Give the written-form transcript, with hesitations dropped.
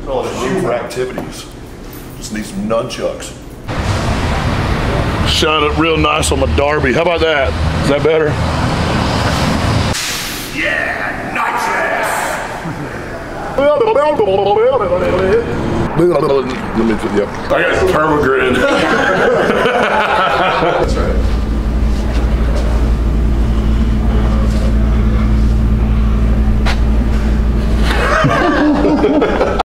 Oh, it's room for activities. Just need some nunchucks. Shine it real nice on my Derby. How about that? Is that better? Yeah, nitrous! Let me, yep. I got turbo grin. That's right.